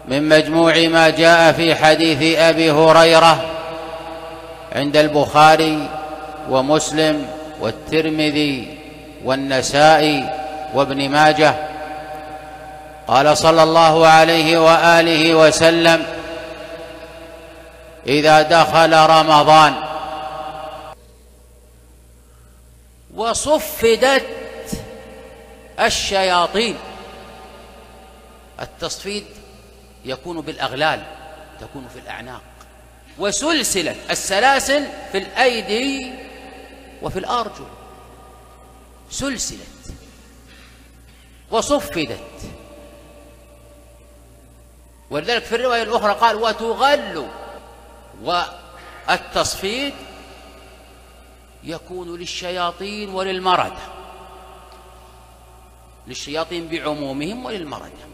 من مجموع ما جاء في حديث أبي هريرة عند البخاري ومسلم والترمذي والنسائي وابن ماجه. قال صلى الله عليه وآله وسلم: إذا دخل رمضان وصفدت الشياطين. التصفيد يكون بالأغلال، تكون في الأعناق، وسلسلت السلاسل في الأيدي وفي الأرجل، سلسلت وصفدت. ولذلك في الرواية الأخرى قال: وتغل. والتصفيد يكون للشياطين وللمردة، للشياطين بعمومهم وللمردة.